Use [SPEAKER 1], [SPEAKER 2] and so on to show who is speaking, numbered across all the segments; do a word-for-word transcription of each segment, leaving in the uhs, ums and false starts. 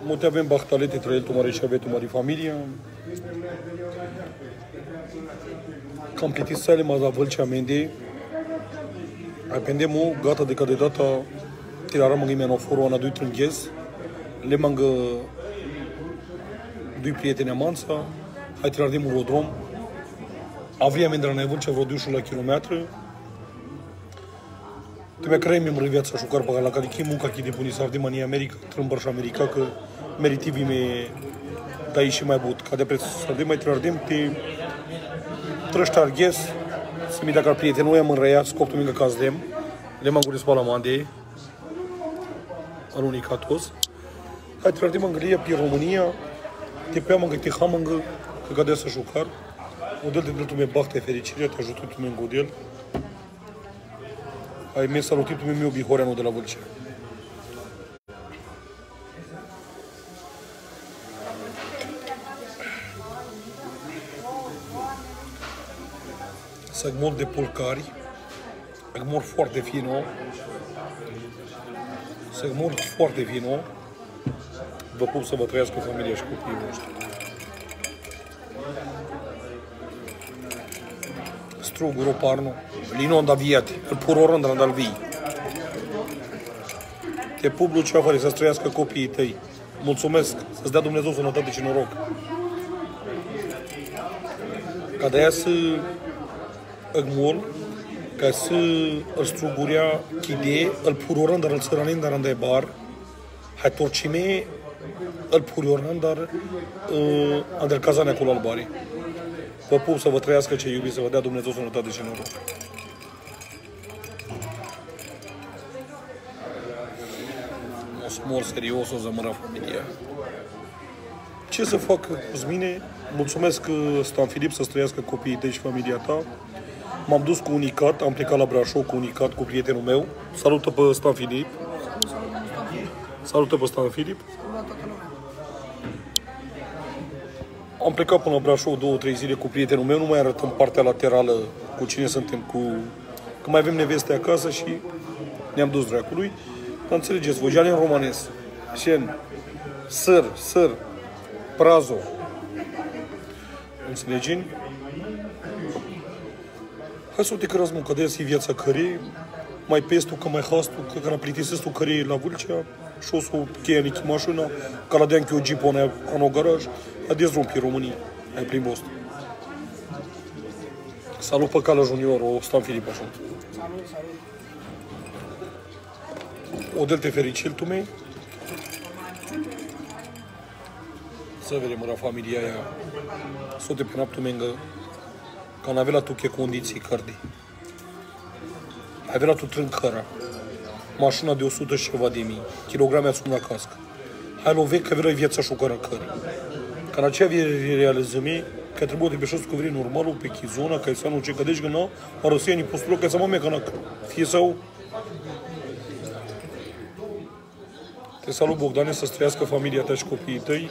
[SPEAKER 1] Multe avem bahtalete, trăiel tu mare și aveți tu mare familia. Cam plitit sale ma la Vâlcea Mende. Apendem o gata de candidata tirara mă gâimea în oforul ana doi trânghez. Le mangă doi prieteni amanța. Hai tirar de un rodrom. Avria mendra na Vâlcea vreo dușul la kilometră. Trebuie că mi-am viața și carpa la care chim munca chi de puni să avem în America, trâmbăr și America că meritivi me dai și mai but. Ca de preț să avem mai trărdem te trăști arghes să mi dacă prietenul am înrăiat scoptul mincă ca zdem. Le m-am guris pe la mande. În unica toți. Hai trărdem Anglia pe România. Te pe am găti hamangă că cadea să jucar. Model de tu me bachte fericirea, te ajută tu me în godel. Ai mi salutit tu meu Bihoreanu de la Vâlcea. Segmol de pulcari, segmol foarte fino, segmol foarte fino. Vă pup să vă trăiască familia și copiii voștri. Struguro parno, linon da viate, îl puroron de la vii. Te pup, Luceafăre, să-ți trăiască copiii tăi. Mulțumesc, să-ți dea Dumnezeu sănătate și noroc. Ca de aia să îgmol, ca să îl strugurea chide, îl puroron, dar îl țăranin, dar îndai bar. Hai torcime, îl puroron, dar îndel cazane acolo al bari. Vă pup să vă trăiască ce iubiți, să vă dea Dumnezeu sănătate și noroc. O să mor serios, o să mără familia. Ce să fac cu mine? Mulțumesc, Stan Filip, să-ți trăiască copiii tăi și familia ta. M-am dus cu Unicat, am plecat la Brașov cu Unicat, cu prietenul meu. Salută pe Stan Filip. Salută pe Stan Filip. Am plecat până la Brașov două, trei zile cu prietenul meu, nu mai arătăm partea laterală cu cine suntem, cu... Că mai avem neveste acasă și ne-am dus dracului. Dar înțelegeți, voi în romanes, șen, săr, săr, prazo. Înțelegem? Hai să o te cărăți, mă, că de e viața cărei, mai pestul, că mai hastul, că când a plitisesc tu cărei la Vâlcea, și o să o cheia nichi mașina, ca la deam că o jeep în o garaj, a dezrumpi România, ai prin Boston. Salut pe Cala Junior, o Stan Filip așa.
[SPEAKER 2] Salut, salut.
[SPEAKER 1] O delte fericil tu mei. Să vedem la familia aia. Să te penap tu mengă. Ca n-avea la tu che condiții cardi. Avea la tu trâncăra. Mașina de o sută și ceva de mii. Kilograme asum la cască. Hai lo vechi că avea la viața șocara cării. Ca în aceea realizămii că trebuie de beșesc cu vrei normalul pe chizona, ca să nu ce cădești gâna, a răsieni postulul ca să mă mecanac. Fie sau... Te salut, Bogdane, să-ți trăiască familia ta și copiii tăi.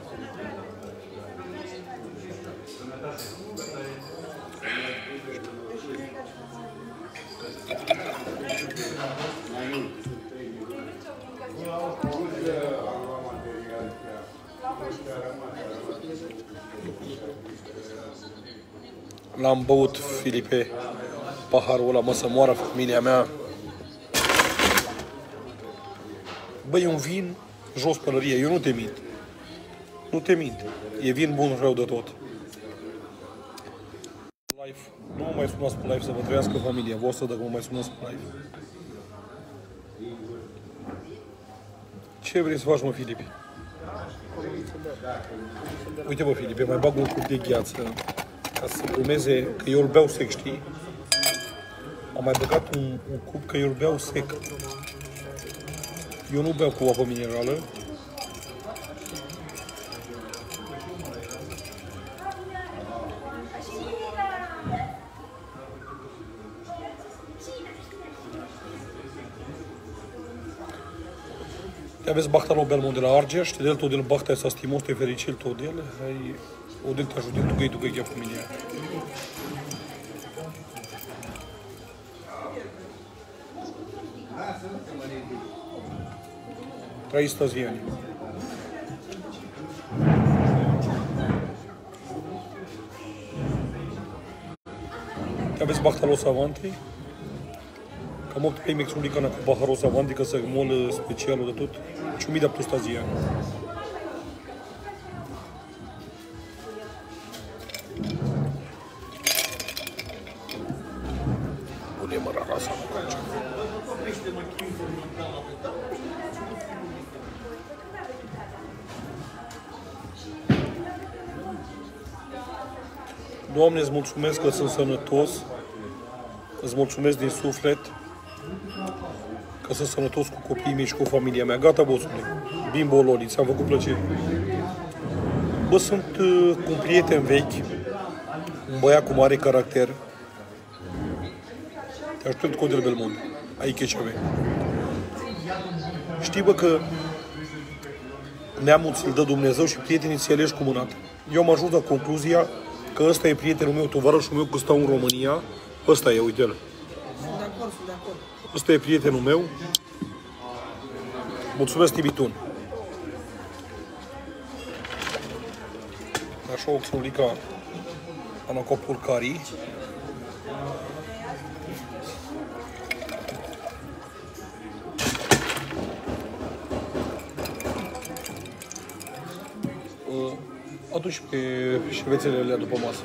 [SPEAKER 1] L-am băut, Filipe, paharul ăla, mă, să moară familia mea. Băi, e un vin jos pălărie, eu nu te mint. Nu te mint. E vin bun, rău de tot. Live. Nu mă mai sunați pe live să vă trăiască familia voastră dacă mă mai sunați pe live. Ce vrei să faci, mă, Filipe? Uite, bă, Filipe, mai bag un cup de gheață ca să urmeze, că eu îl beau sec, știi? Am mai băgat un, un cup că eu îl beau sec. Eu nu beau cu apă minerală. Te aveți bachta la Belmont de la Argeș, te del tot del bachta să stimos, te fericil tot del, hai o del te ajută tu că e tu că e familia. trei staziani. aveți Bactalos Avanti. Cam opt pei mexicana cu Bajaros Avanti, că se mol specialul de tot. Ciumi de apostazia. Bune mă rasa cu calcia. Doamne, îți mulțumesc că sunt sănătos, îți mulțumesc din suflet că sunt sănătos cu copiii mei și cu familia mea. Gata, bossule, Bimbo Loli, ți-am făcut plăcere. Bă, sunt uh, cu un prieten vechi, un băiat cu mare caracter. Te aștept Codel Belmont, aici ce avea. Știi, bă, că neamul ți-l dă Dumnezeu și prietenii ți alegi cu mânat. Eu am ajuns la concluzia că ăsta e prietenul meu, tovarășul meu, că stau în România. Ăsta e, uite-l.
[SPEAKER 2] Sunt de acord, sunt de acord.
[SPEAKER 1] Ăsta e prietenul meu. Mulțumesc, Tibitun. Așa o xnulica anacopul cari. Aduci pe șevețele alea după masă.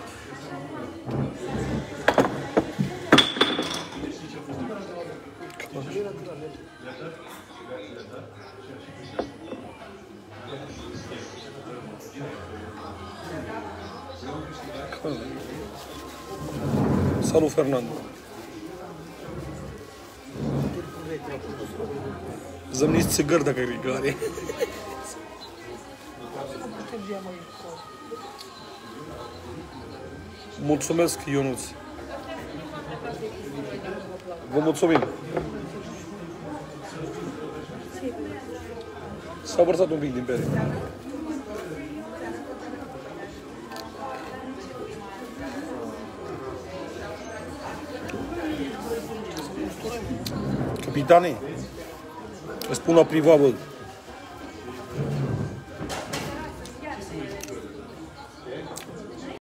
[SPEAKER 1] Salut, Fernando. Zămniți țigări dacă e gare. Mulțumesc, Ionuț. Vă mulțumim. S-a vărsat un pic din bere. Capitane, îți spun la privat, bă.